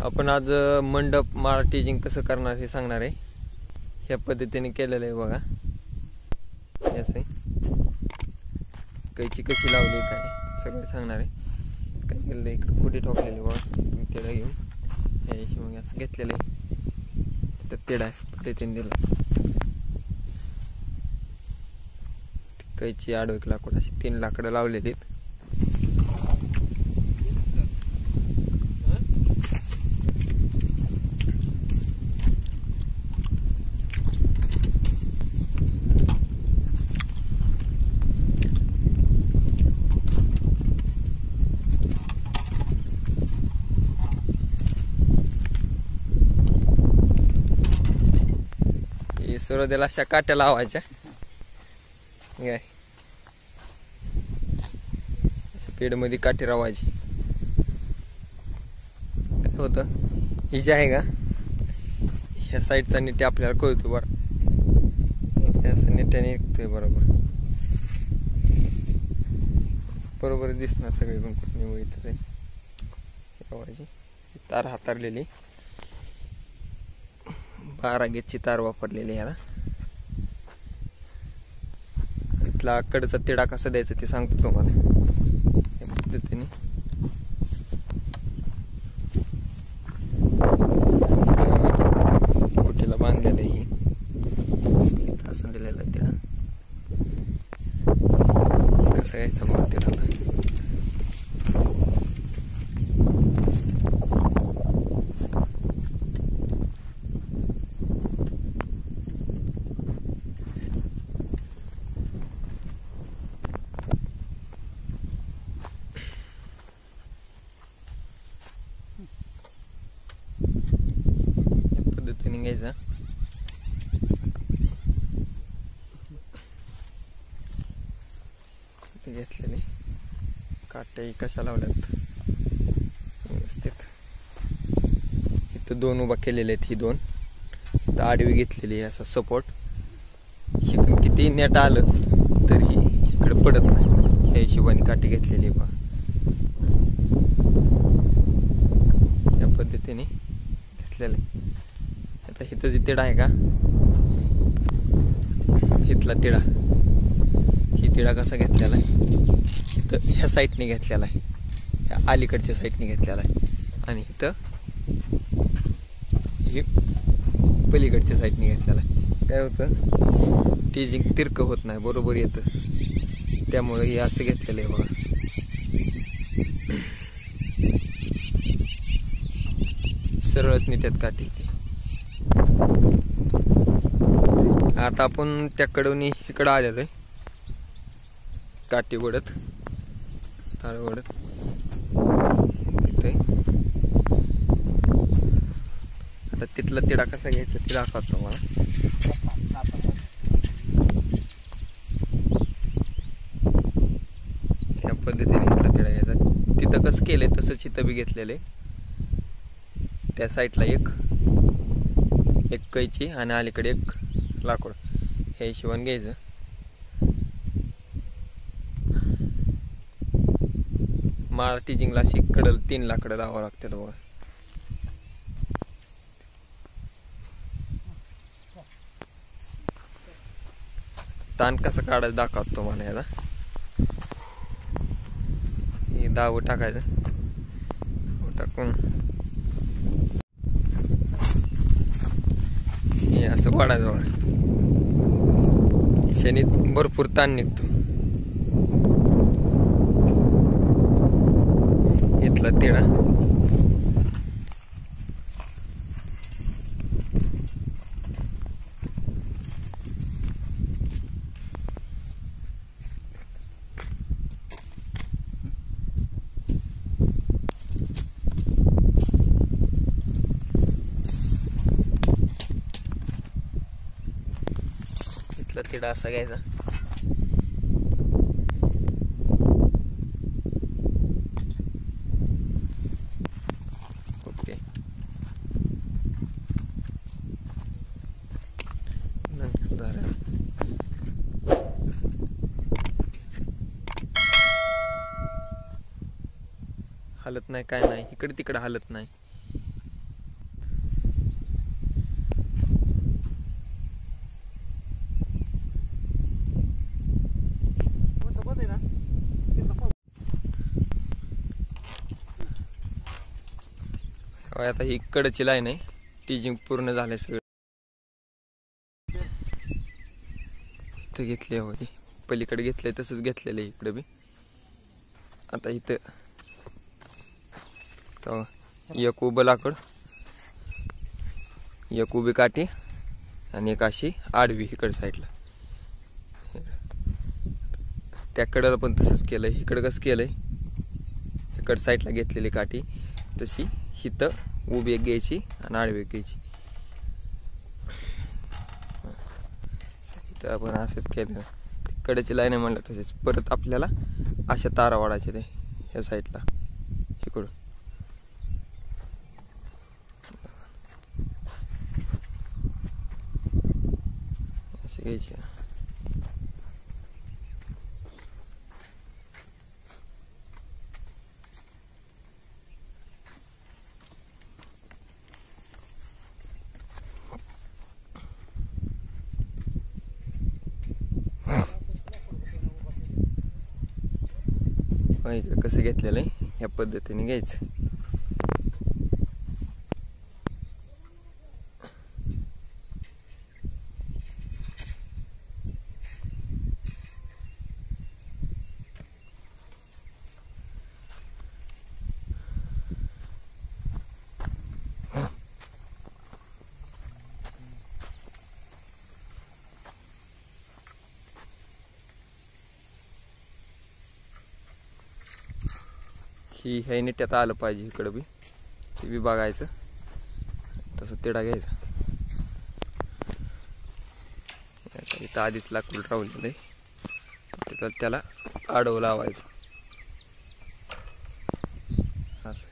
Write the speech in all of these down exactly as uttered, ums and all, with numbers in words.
आपण आज मंडप माळ टीजिंग कसं करणार हे सांगणार आहे। ह्या पद्धतीने केलेलं आहे बघा। असं कैची कशी लावली काय सगळं सांगणार आहे। काय केलं इकडे कुठे ठोकलेले बघा तेडा घेऊन याशी मग असं घेतलेलं आहे। तर तेडा पद्धतीने दिला कैची आडवे लाकूड अशी तीन लाकडं लावलेली आहेत। सुरुवातीला अशा काट्या लावायच्या काय पेड मध्ये काठी लावायची। काय होतं ही जी आहे का ह्या साईडचा नेट आपल्याला कळतो बरं असं नेट्याने निघतोय बरोबर बरोबर दिसणार सगळे पण कुठे वळीत लावायची। तार हातारलेली बारा गेजची तार वापरलेली याला। इथला कडचा तिडा कसा द्यायचा ते सांगतो तुम्हाला या पद्धतीने। कुठेला बांधलेला आहे इथं असं दिलेला तिडा कसा घ्यायचा बघा तिडाला। घ्यायचा घेतलेले काटे कशा लावल्यात व्यवस्थित। इथं दोन उभा केलेले आहेत ही दोन तर आडवी घेतलेली आहे असा सपोर्ट। शिकून किती नेट आलं तरी इकडे पडत नाही या हिशोबाने काठी घेतलेली आहे पहा या पद्धतीने घेतलेलं आहे। आता इथं जी तिडा आहे का इथला तिडा ही तिडा कसा घेतलेला आहे इथं ह्या साईडने घेतलेला आहे ह्या अलीकडच्या साईडने घेतलेला आहे आणि इथं हे पलीकडच्या साईडने घेतलेला आहे। काय होतं टीजिंग तिरकं होत नाही बरोबर येतं त्यामुळे हे असं घेतलेलं आहे बघा। सरळच नीट्यात काठी। आता आपण त्या कडवनी इकडं आलेलो आहे काठी ओढत ताळ ओढत तिथे। आता तिथला तिडा कसा घ्यायचा ते दाखवतो मला। ह्या पद्धतीने इथला तिडा घ्यायचा। तिथं कसं केलंय तसंच इथं बी घेतलेलं आहे। त्या साईडला एक एक कैची आणि अलीकडे एक लाकूड हे हिशोबाने घ्यायचं। माळ टीजिंगला अशी कडल तीन लाकडं लावावं लागतात बघा। ताण कसं काढायचं दाखवतो तुम्हाला याला। हे दाव टाकायचं टाकून हे असं वाढायचं बघा शनीत भरपूर ताण निघतो। इथला तिडा इथला तिडा असा घ्यायचा। ओके हलत नाही काय नाही इकडे तिकडे हलत नाही। आता ही कडची लाईन आहे, टीचिंग पूर्ण झालंय सगळं. इथं घेतली होती, पलीकडे घेतलंय तसंच घेतलेलं आहे इकडे बी. आता इथं तर एक उभं लाकूड, एक उभी काठी आणि एक अशी आडवी इकडे साईडला. त्याकडं पण तसंच केलंय. इकडं कसं केलंय, इकड साईडला घेतलेली काठी तशी हिथं उभी एक घ्यायची आणि आडवी एक घ्यायची. इथं आपण असंच केलं. कडेची लाईन म्हणलं तसेच परत आपल्याला अशा तारा वाढायचे ते ह्या साईडला इकडून. असे घ्यायचे. इकडे कसं घेतलेलं आहे या पद्धतीने घ्यायचं. ही हे नीट आलं पाहिजे इकडं बी, ते बी बघायचं. तसं तिडा घ्यायचा. इथं आधीच लाकूड रावलेलं आहे, तिथं त्याला आडवं लावायचं असं.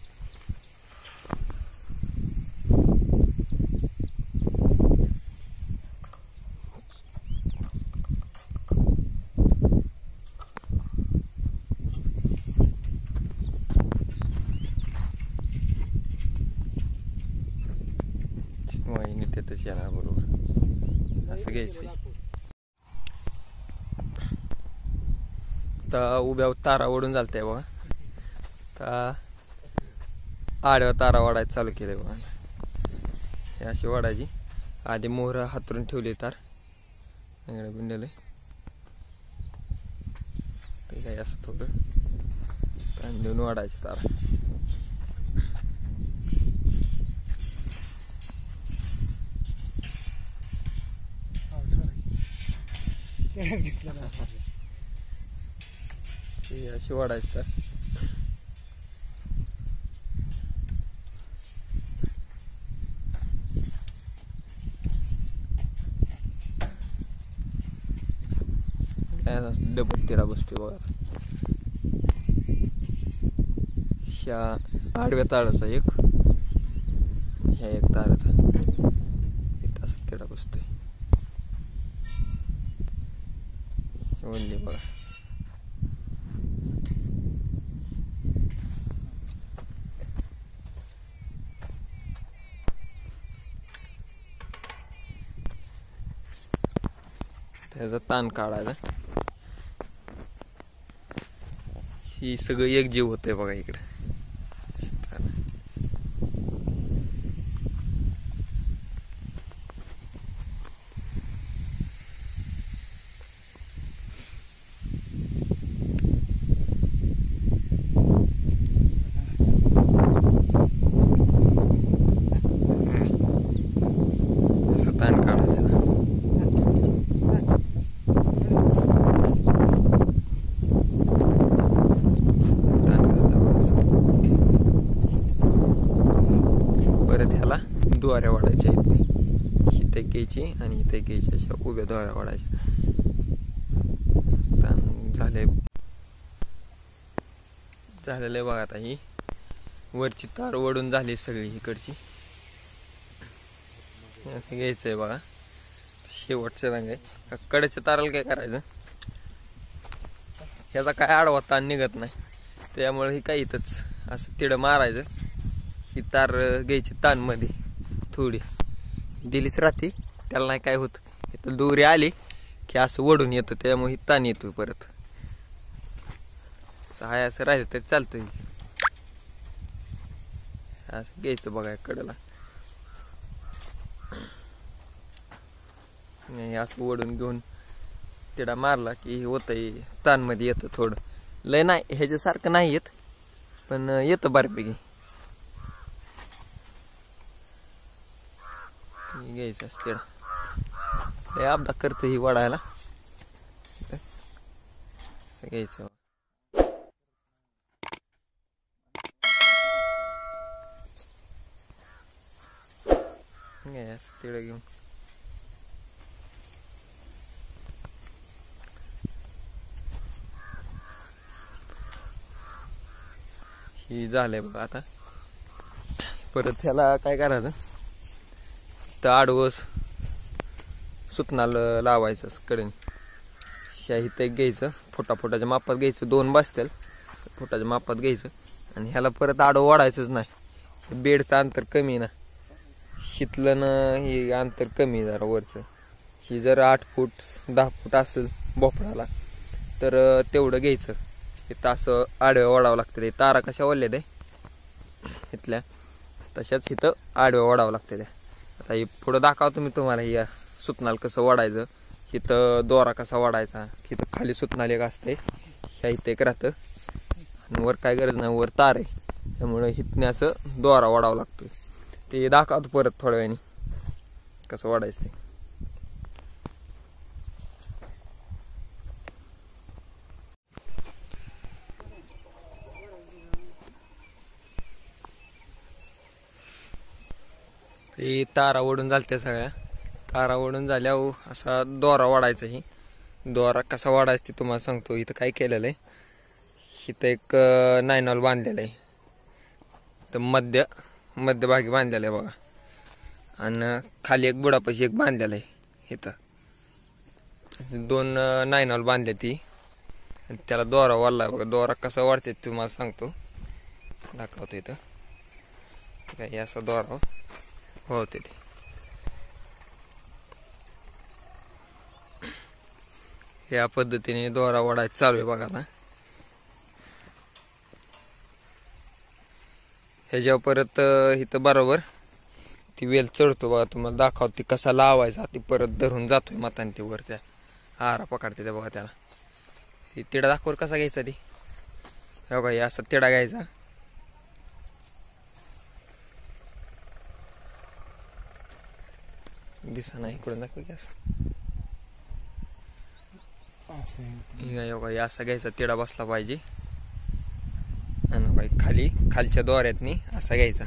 तिथंच येणार बरोबर असं घ्यायचं. तर उभ्या तारा ओढून चालतंय बघा. तर आडव्या तारा वाढायचं चालू केलंय बघा. हे अशी वाढायची. आधी मोहर हातरून ठेवली तार इकडे बिंडले, ते काय असं थोडं कान देऊन वाढायची तारा. अशी वाढायची तर डबल तिडा बसतोय बघा. ह्या आडव्या ताराचा एक, ह्या एक ताराचा इथं असं तिडा बसतोय. वडली बघा. त्याचा ताण काढायचा. ही सगळं एकजीव होतंय बघा इकडे. ताण काढायचा. परत ह्याला द्वाऱ्या वाढायच्या आहेत. इथे घ्यायची आणि इथे घ्यायची, अशा उभ्या द्वाऱ्या वाढायच्या. ताण झाले झालेलं आहे बघा. आता ही वरची तार वडून झाली सगळी इकडची. असं घ्यायचंय बघा. शेवटच्या रंग आहे. कडेच्या ताराला काय करायचं, ह्याचा काय आडवा ताण निघत नाही, त्यामुळे ही काय इथंच असं तिडं मारायचं. ही तार घ्यायची ताण मध्ये थोडी दिलीच राहते, त्याला नाही काय होत. इथं दोरी आली की असं वडून येतं, त्यामुळे ही ताण येतो परत. असं हाय असं राहिलं तरी चालतंय. असं घ्यायचं बघा कडेला, असं ओढून घेऊन तिडा मारला की होतंय ताण मध्ये येतं. थोडं लय नाही ह्याच्यासारखं नाही येत, पण येतं बऱ्यापैकी. घ्यायचं असं तिडा लय अपघात करतं ही वडायला. असं घ्यायचं घ्याय असं तिडा घेऊन. ही झालंय बघा. आता परत ह्याला काय करायचं, तर आडवस सुतनाला लावायचं कडेने. शाहीत एक घ्यायचं, फुटा फुटाच्या मापात घ्यायचं, दोन बसतील फुटाच्या मापात घ्यायचं. आणि ह्याला परत आडवं वाढायचंच नाही. बेडचं अंतर कमी आहे ना, शितलं ना हे अंतर कमी आहे जरा वरचं. ही जर आठ फूट दहा फूट असेल भोपळाला तर तेवढं घ्यायचं. इथं असं आडव्या वाढावं लागतं. ते तारा कशा वळल्या ते इथल्या तशाच इथं आडव्या वाढावं लागतं त्या. आता हे पुढं दाखवतो मी तुम्हाला या सुतनाल कसं वाढायचं. इथं दोरा कसा वाढायचा. इथं खाली सुतनाल एक असते, ह्या इथं एक राहतं आणि वर काय गरज नाही, वर तार आहे. त्यामुळे इथने असं दोरा वाढावं लागतो. ते दाखवतो परत थोड्या वेळाने कसं वाढायचं ते. ते तारा ओढून झालत्या सगळ्या. तारा ओढून झाल्यावर असा दोरा वाढायचा. ही दोरा कसा वाढायचा ते तुम्हाला सांगतो. इथं काय केलेलं आहे, इथं एक नायनॉल बांधलेलं आहे. तर मध्य मध्यभागी बांधलेलं आहे बघा. आणि खाली एक बुडापाशी एक बांधलेलं आहे. इथं दोन नायनॉल बांधले ती, त्याला दोरा वाढला बघा. दोरा कसा वाढते तुम्हाला सांगतो, दाखवतो. इथं काय असा दोरा होते ते. या पद्धतीने दोरा वाढायचा चालू आहे बघा. आता ह्याच्यावर परत इथं बरोबर ती वेल चढतो बघा. तुम्हाला दाखवतो ती कसा लावायचा. ती परत धरून जातोय माताने ती वर, त्या आरा पकडते त्या बघा. त्याला ती तिडा दाखवर कसा घ्यायचा ती बघा. हे असा तिडा घ्यायचा. दिसा नाही इकडून दाखव की असं असा घ्यायचा. तिडा बसला पाहिजे. आणि खाली खालच्या दोऱ्यातनी असा घ्यायचा.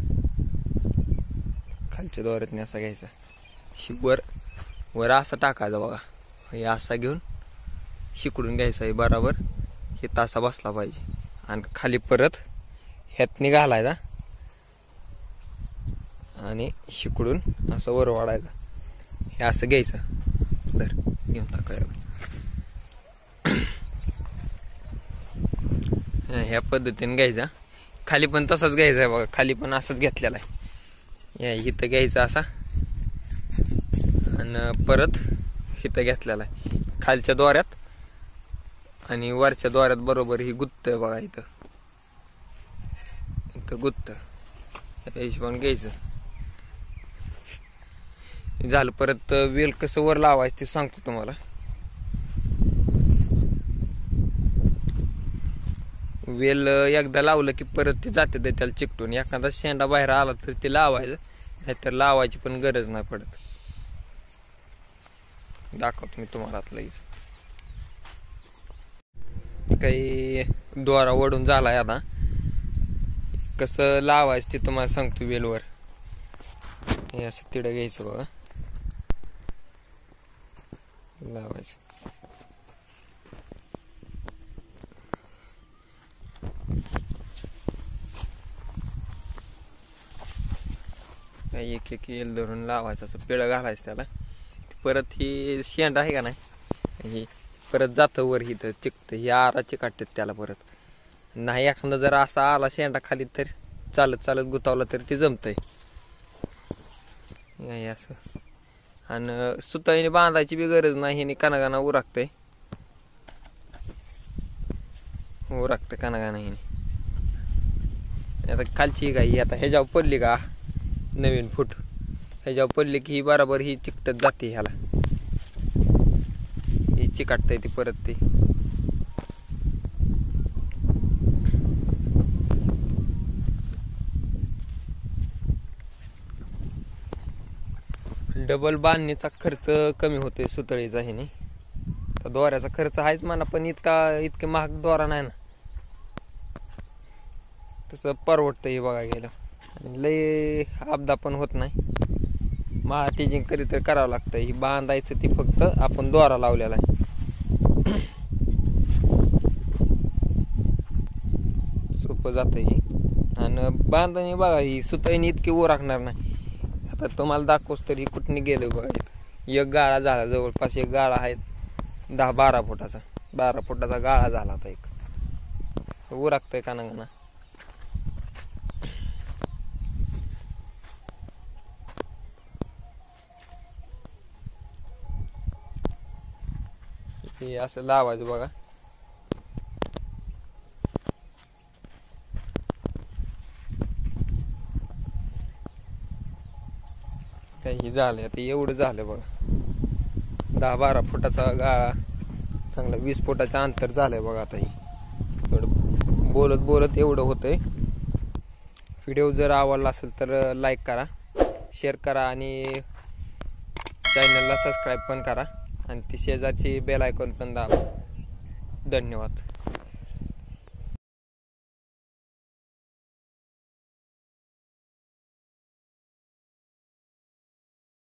खालच्या दोऱ्यातनी असा घ्यायचा. वर वर असा टाकायचा बघा. हे असा घेऊन शिकडून घ्यायचा. हे बरोबर हे तासा बसला पाहिजे. आणि खाली परत ह्यातनी घालायचा आणि शिकडून असं वर वाढायचं. हे असं घ्यायचं. धर घेऊन टाकायचं. ह्या पद्धतीने घ्यायचा. खाली पण तसाच घ्यायचा आहे बघा. खाली पण असंच घेतलेला आहे. या इथं घ्यायचा असा आणि परत इथं घेतलेला आहे खालच्या दोऱ्यात. आणि वरच्या दोऱ्यात बरोबर ही गुत्त आहे बघा. इथं इथं गुत्त हिशोबाने घ्यायचं. झालं. परत वेल कसं वर लावायचं ते सांगतो तुम्हाला. वेल एकदा लावलं की परत ते जाते त्याला चिकटून. एखादा शेंडा बाहेर आला तर ते लावायचं, नाहीतर लावायची पण गरज नाही पडत. दाखवतो मी तुम्हाला लगेच. काही दोरा ओढून झालाय. आता कसं लावायचं ते तुम्हाला सांगतो. वेलवर हे असं तिडं घ्यायचं बघा. लावायचं. एक एक येल धरून लावायचं. असं पिळं घालायचं त्याला. परत ही शेंड आहे का नाही, ही परत जातं वर. हिथं चिकतं. ही आरा चिकाटतात त्याला परत. नाही एखादा जर असा आला शेंडा खाली तर चालत चालत गुतावला तर ते जमतंय असं. आणि सुताईने बांधायची बी गरज नाही. हिने कनागाना उरागतंय. उरागतं कनागाना हिने. आता खालची गाई आता ह्याच्यावर पडली का नवीन फूट ह्याच्यावर पडली की ही बराबर ही चिकटत जाते ह्याला ही चिकटता ती परत ती डबल बांधणीचा खर्च कमी होतोय सुतळीचा ह्याने तर दोऱ्याचा खर्च आहेच म्हणा पण इतका इतके महाग दोरा नाही ना तसं परवडतं हे बघा गेलं आणि लय अपदा पण होत नाही मा टिचिंग कधी तर करावं लागतं ही बांधायचं ती फक्त आपण दोरा लावलेला आहे सोपं जातं ही आणि बांधणी बघा ही सुतळीने इतकी वर राखणार नाही आता तुम्हाला दाखवस तर ही कुठने गेलं बघा एक गाळा झाला जवळपास एक गाळा आहे दहा बारा फुटाचा बारा फुटाचा गाळा झाला आता एक उरागतोय कानांगणा हे असं लावायचं बघा काही झालं आता एवढं झालं बघा दहा बारा फुटाचा गाळा चांगला वीस फुटाचं अंतर झालंय बघा आता ही थोडं बोलत बोलत एवढं होतंय व्हिडिओ जर आवडला असेल तर लाईक करा शेअर करा आणि चॅनलला सबस्क्राईब पण करा आणि ती शेजारची बेल आयकॉन पण दाबा धन्यवाद.